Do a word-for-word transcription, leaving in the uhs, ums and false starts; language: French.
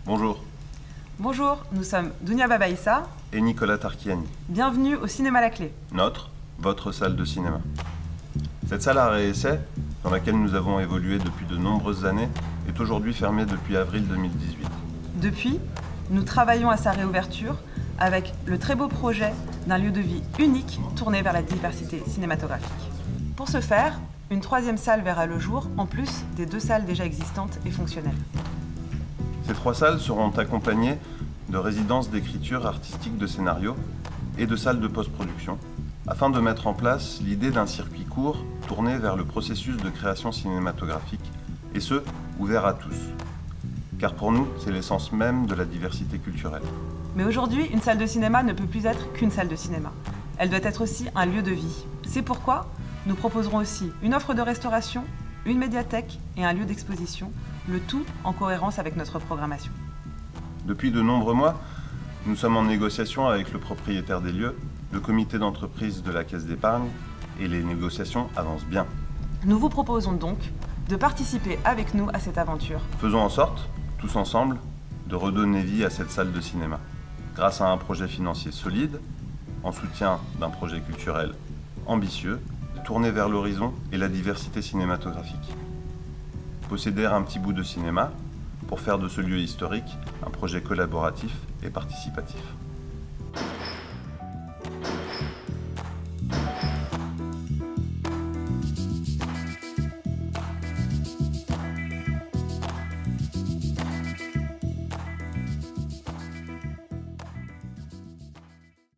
Bonjour. Bonjour, nous sommes Dounia Babaïssa Et Nicolas Tarkiani. Bienvenue au Cinéma La Clé. Notre, votre salle de cinéma. Cette salle arrêt-essai, dans laquelle nous avons évolué depuis de nombreuses années, est aujourd'hui fermée depuis avril deux mille dix-huit. Depuis, nous travaillons à sa réouverture avec le très beau projet d'un lieu de vie unique tourné vers la diversité cinématographique. Pour ce faire, une troisième salle verra le jour, en plus des deux salles déjà existantes et fonctionnelles. Ces trois salles seront accompagnées de résidences d'écriture artistique de scénarios et de salles de post-production, afin de mettre en place l'idée d'un circuit court tourné vers le processus de création cinématographique, et ce, ouvert à tous. Car pour nous, c'est l'essence même de la diversité culturelle. Mais aujourd'hui, une salle de cinéma ne peut plus être qu'une salle de cinéma. Elle doit être aussi un lieu de vie. C'est pourquoi nous proposerons aussi une offre de restauration, une médiathèque et un lieu d'exposition, le tout en cohérence avec notre programmation. Depuis de nombreux mois, nous sommes en négociation avec le propriétaire des lieux, le comité d'entreprise de la Caisse d'épargne, et les négociations avancent bien. Nous vous proposons donc de participer avec nous à cette aventure. Faisons en sorte, tous ensemble, de redonner vie à cette salle de cinéma, grâce à un projet financier solide, en soutien d'un projet culturel ambitieux, tourné vers l'horizon et la diversité cinématographique. Posséder un petit bout de cinéma pour faire de ce lieu historique un projet collaboratif et participatif.